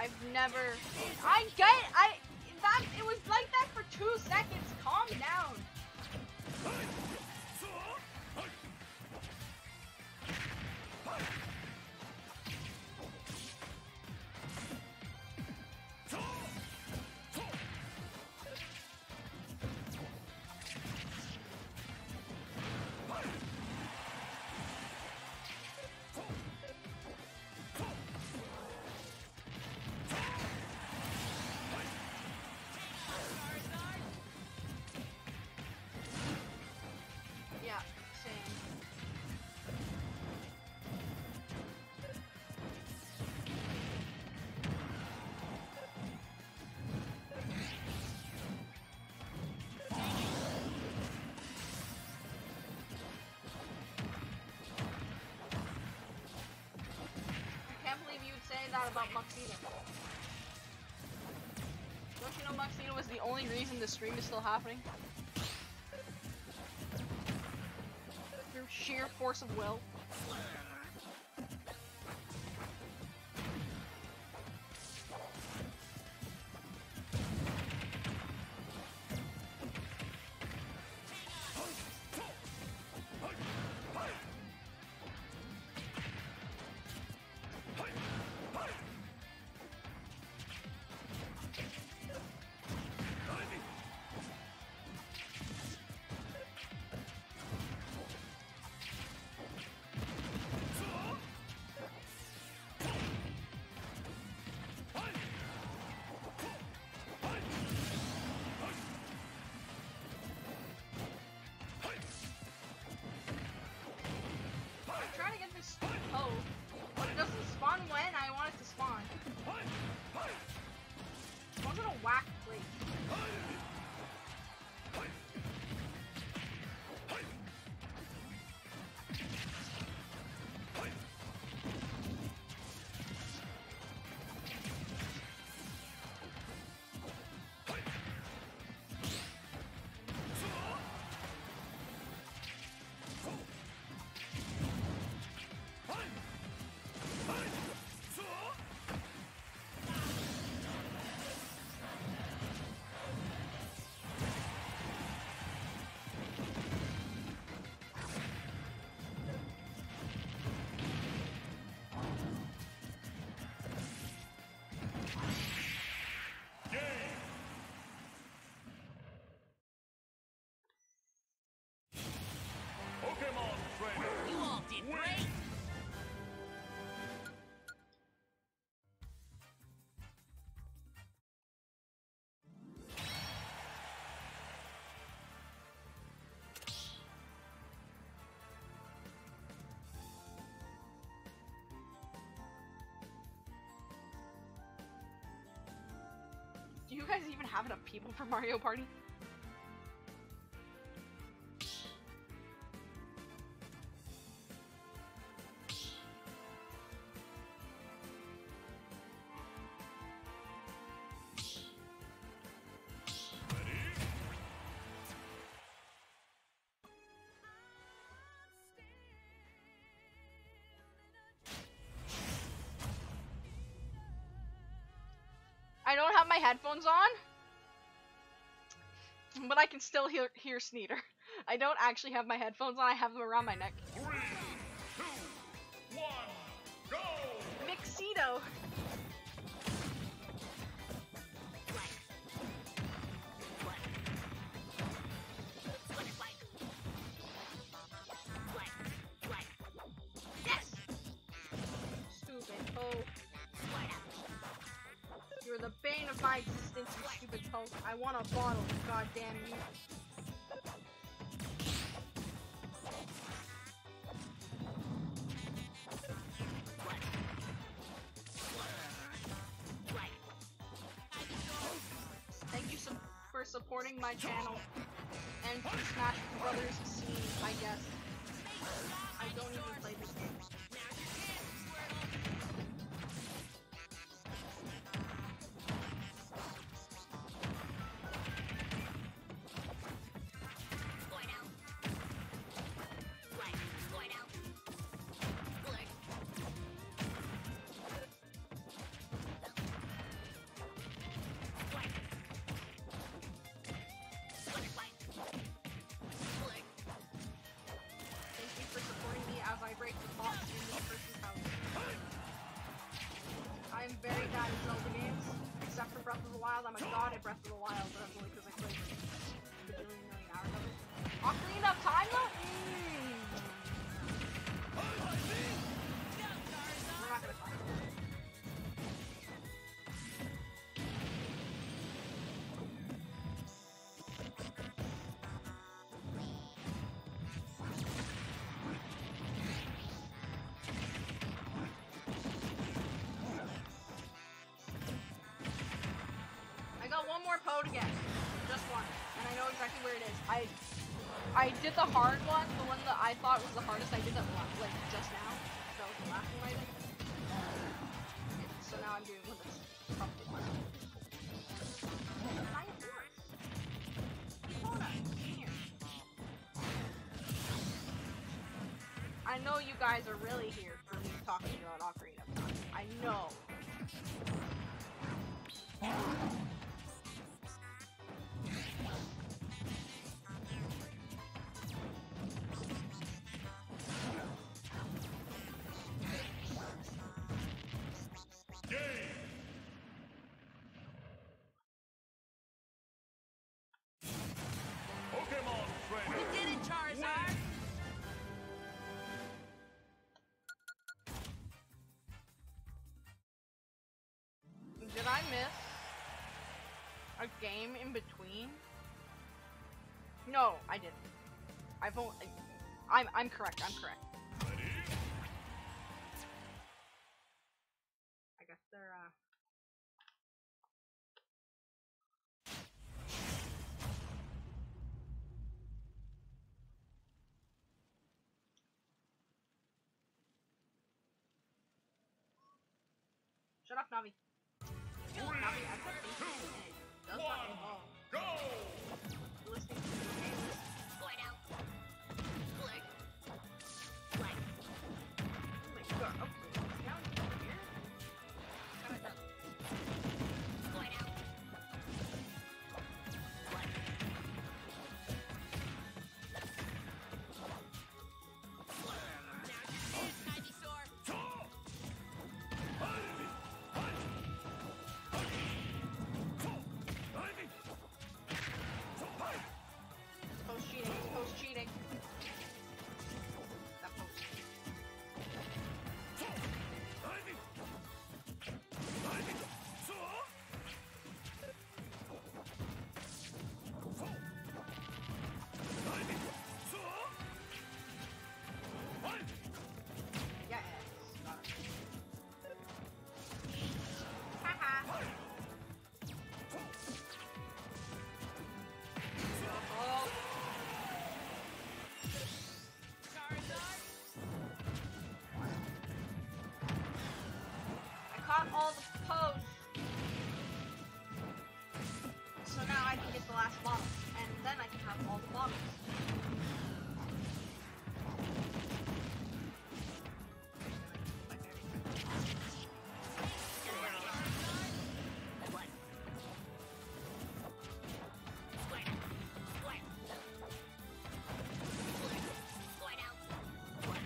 I've never. It was like that for 2 seconds. Calm down. Yeah, same. I can't believe you would say that about Muxedo. Don't you know Muxedo was the only reason the stream is still happening? Through sheer force of will. Trying to get this hoe, but it doesn't spawn when I want it to spawn. Spawns in a whack place. You all did great! Do you guys even have enough people for Mario Party? I don't have my headphones on, but I can still hear Sneeder. I don't actually have my headphones on, I have them around my neck. 3, 2, 1, go! Mixedo! Yes! Stupid hoe. You're the bane of my existence, you stupid hoe. I want a bottle, goddamn you. Thank you for supporting my channel and for Smash Brothers scene, I guess. I don't even play this game. Wild. I'm a god at Breath of the Wild, but that's only because I played a bajillion million hours of it. Ocarina of Time though? We're not gonna talk about it. I got one more Poe to get. Just one. And I know exactly where it is. I did the hard one, the one that I thought was the hardest. I did that like just now. That was the last one I did. So now I'm doing one that's probably the hardest. I have yours. Mona, here. I know you guys are really here for me talking about Ocarina of Time. I know. Pokemon trainer. You did it, Charizard! Did I miss a game in between? No, I didn't. I'm correct. I'm correct. Ready? I guess they're Shut up, Navi. Navi, I put things in it. Does not involve Go! listening to the game. Point out. Flick. Flick. Like, go. Okay, down over here. Kinda done. Point out. Flick. Now's your chance, Ivysaur. Post cheating. Post cheating. That post. Yes. Got it. Haha. Oh. Charizard. I caught all the posts. So now I can get the last bottle. And then I can have all the bottles. What? Point out. Point. Flick. Point out. What?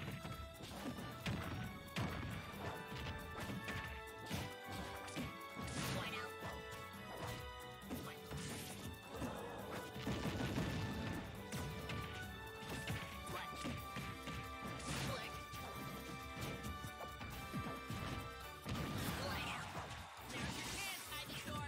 Point out. Point. What? Flick. Point out. Now's your chance, Ivysaur.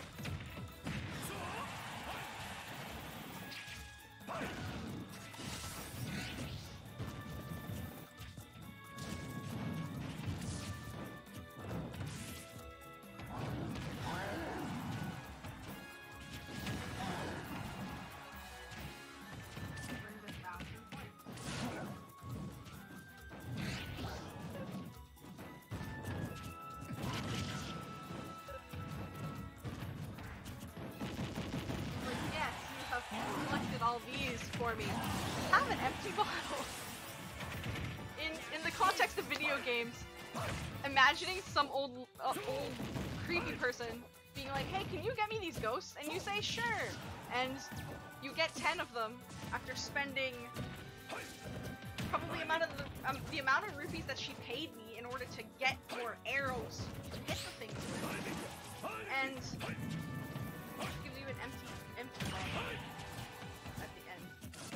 Bring this down 2 points. Like, yes, you have collected all these for me. Have an empty bottle. In the context of video games, imagining some old creepy person being like, "Hey, can you get me these ghosts?" And you say, "Sure," and you get 10 of them after spending probably the amount of rupees that she paid me in order to get more arrows to hit the things with. and give you an empty ball at the end.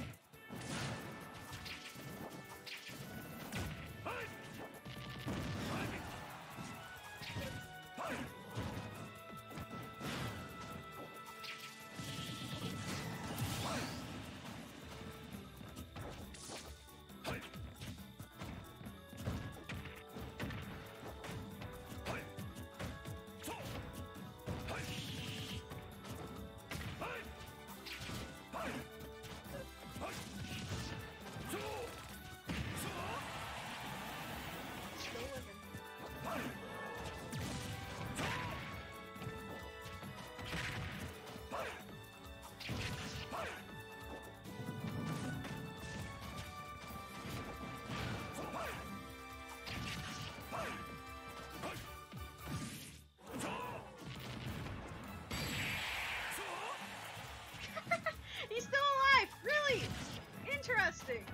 He's still alive! Really? Interesting!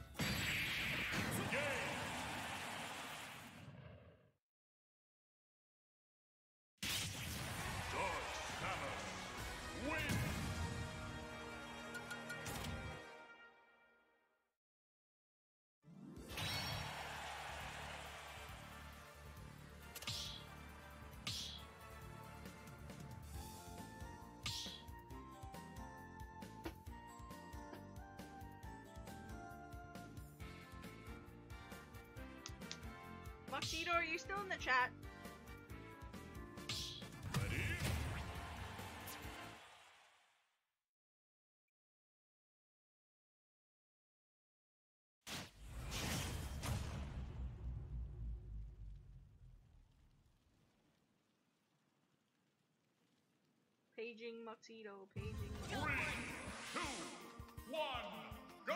Dark Samus win! Muxedo, are you still in the chat? Ready? Paging Muxedo, paging. 3, 2, 1, go!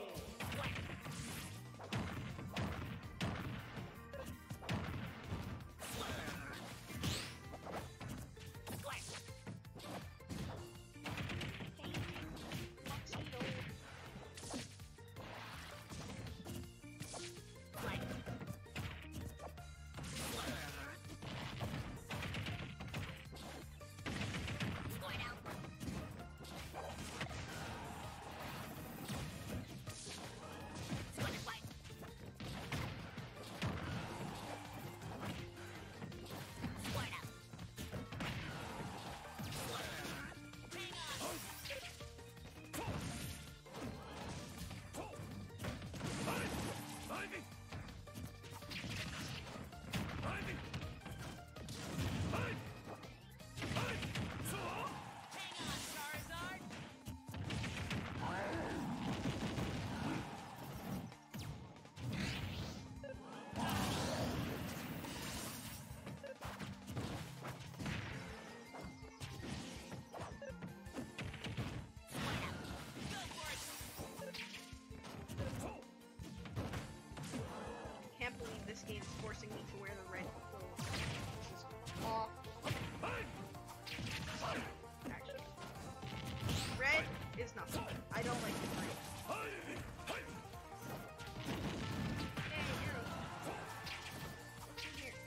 Can't believe this game is forcing me to wear the red clothes. This is awful. Actually, red is nothing. I don't like the red. Hey, Arrow. What's in here?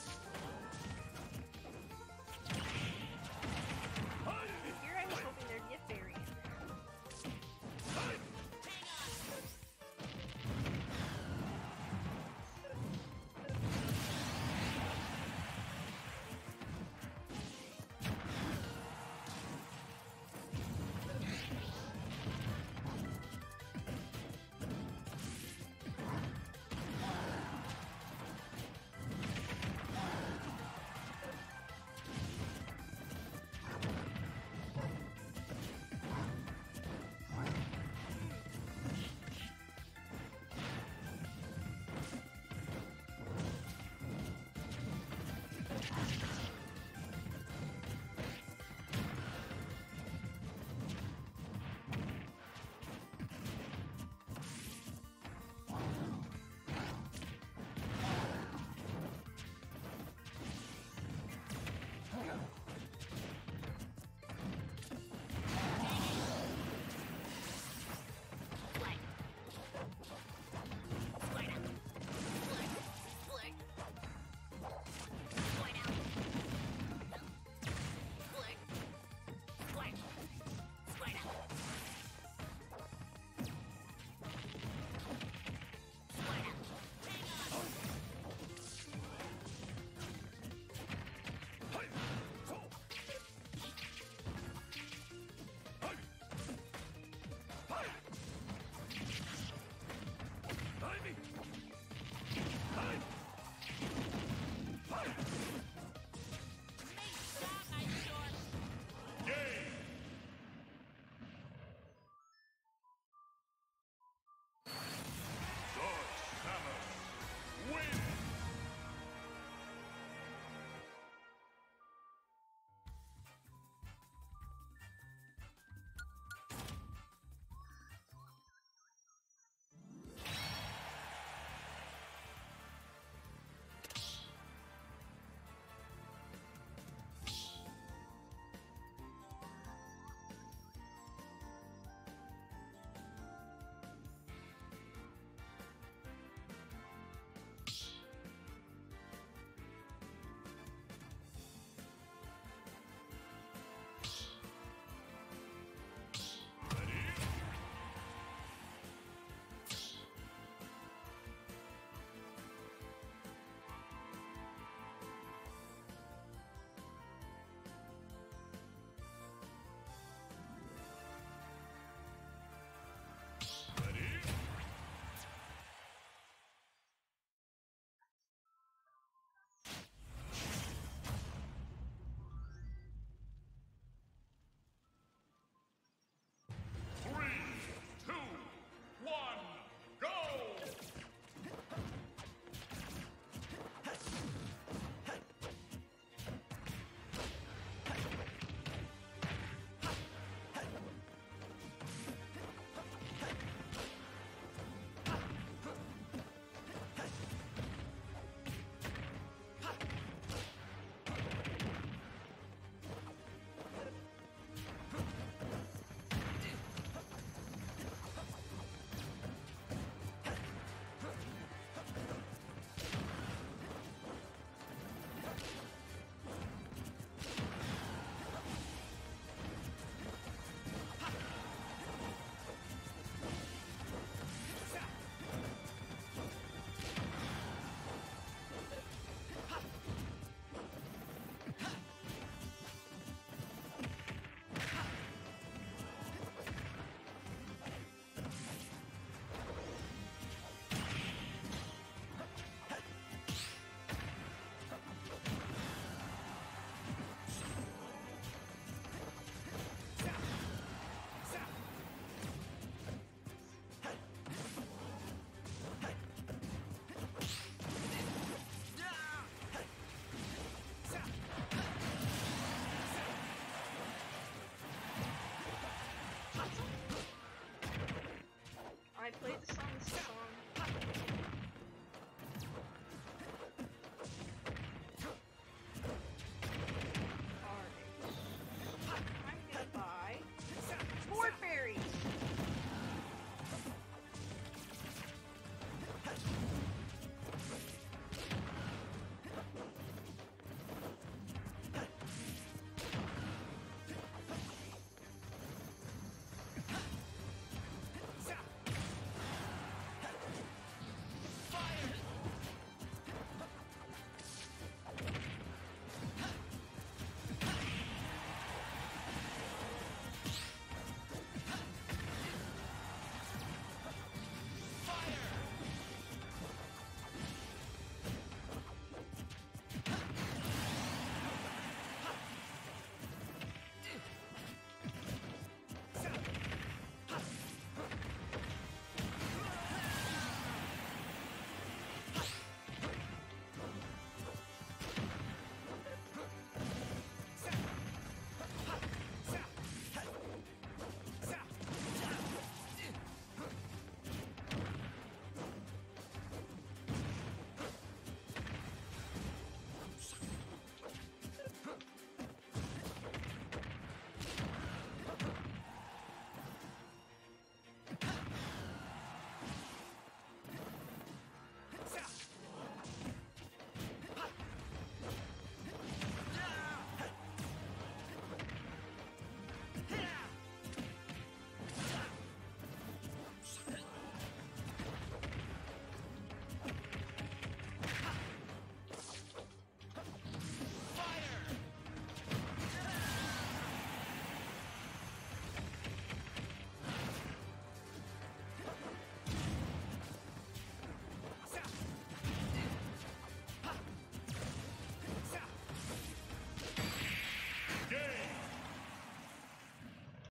Here I was hoping there'd be a fairy in there.